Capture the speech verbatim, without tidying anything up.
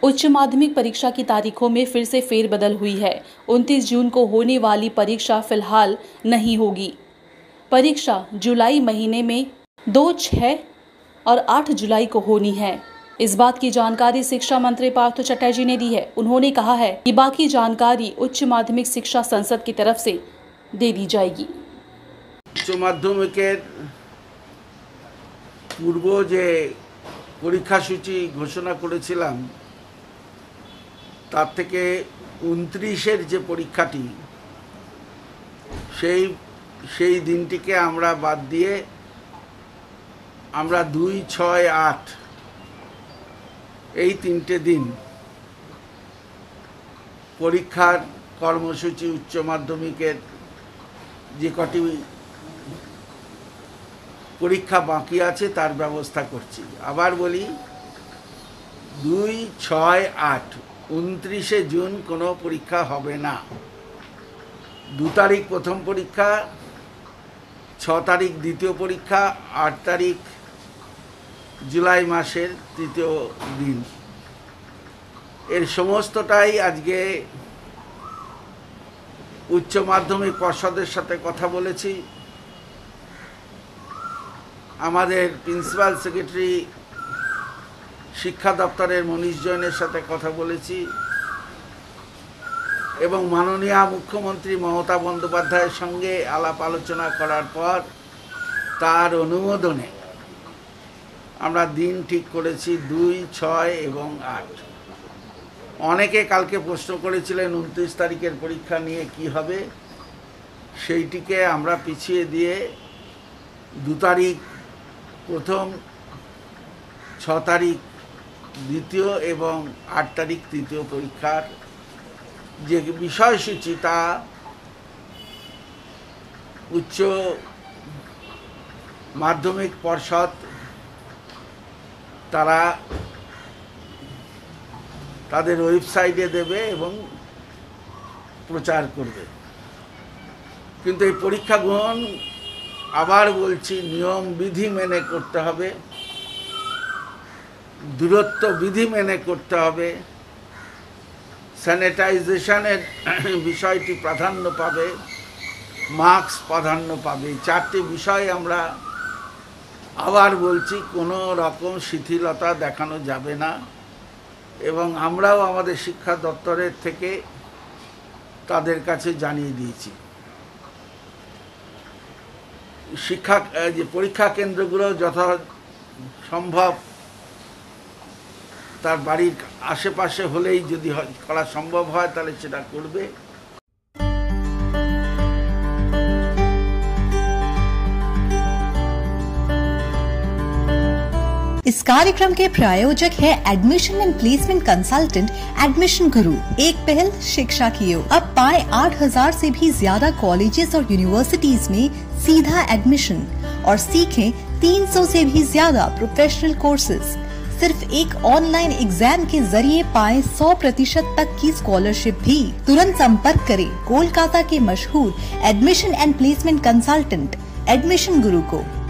उच्च माध्यमिक परीक्षा की तारीखों में फिर से फेरबदल हुई है। उनतीस जून को होने वाली परीक्षा फिलहाल नहीं होगी। परीक्षा जुलाई महीने में दो, छह और आठ जुलाई को होनी है। इस बात की जानकारी शिक्षा मंत्री पार्थ चटर्जी ने दी है। उन्होंने कहा है कि बाकी जानकारी उच्च माध्यमिक शिक्षा संसद की तरफ से दे दी जाएगी। उच्च माध्यमिकेर पूर्व जे परीक्षा सूची घोषणा करेছিলাম তার থেকে উনত্রিশের যে পরীক্ষাটি সেই সেই দিনটিকে আমরা বাদ দিয়ে আমরা দুই, ছয়, আট এই তিনটে দিন পরীক্ষার কর্মসূচি উচ্চ মাধ্যমিকের যে কটি পরীক্ষা বাকি আছে তার ব্যবস্থা করছি। আবার বলি, দুই, ছয়, আট উনত্রিশে জুন কোনো পরীক্ষা হবে না। দু তারিখ প্রথম পরীক্ষা, ছ তারিখ দ্বিতীয় পরীক্ষা, আট তারিখ জুলাই মাসের তৃতীয় দিন। এর সমস্তটাই আজকে উচ্চ মাধ্যমিক পর্ষদের সাথে কথা বলেছি। আমাদের প্রিন্সিপাল সেক্রেটারি শিক্ষা দপ্তরের মনীষ জৈনের সাথে কথা বলেছি এবং মাননীয় মুখ্যমন্ত্রী মমতা বন্দ্যোপাধ্যায়ের সঙ্গে আলাপ আলোচনা করার পর তার অনুমোদনে আমরা দিন ঠিক করেছি দুই, ছয় এবং আট। অনেকে কালকে প্রশ্ন করেছিলেন উনত্রিশ তারিখের পরীক্ষা নিয়ে কি হবে, সেইটিকে আমরা পিছিয়ে দিয়ে দু তারিখ প্রথম, ছ তারিখ দ্বিতীয় এবং আট তারিখ তৃতীয় পরীক্ষার যে বিষয়সূচি তা উচ্চ মাধ্যমিক পর্ষদ তারা তাদের ওয়েবসাইটে দেবে এবং প্রচার করবে। কিন্তু এই পরীক্ষা গ্রহণ আবার বলছি নিয়ম বিধি মেনে করতে হবে, দূরত্ব বিধি মেনে করতে হবে, স্যানিটাইজেশনের বিষয়টি প্রাধান্য পাবে, মাস্ক প্রাধান্য পাবে। চারটি বিষয় আমরা আবার বলছি কোনো রকম শিথিলতা দেখানো যাবে না এবং আমরাও আমাদের শিক্ষা দপ্তরের থেকে তাদের কাছে জানিয়ে দিয়েছি। শিক্ষা যে পরীক্ষা কেন্দ্রগুলো যথা সম্ভব তার বাড়ির আশেপাশে হলেই যদি করা সম্ভব হয় তাহলে সেটা করবে। इस कार्यक्रम के प्रायोजक है admission and placement consultant admission Guru. एक पहल शिक्षा की ओर। अब पाए आठ हजार से भी ज्यादा कॉलेजेस और यूनिवर्सिटीज में सीधा एडमिशन और सीखें तीन सौ से भी ज्यादा प्रोफेशनल कोर्सेज। सिर्फ एक ऑनलाइन एग्जाम के जरिए पाए सौ प्रतिशत तक की स्कॉलरशिप भी। तुरंत संपर्क करें कोलकाता के मशहूर admission and placement consultant admission Guru को।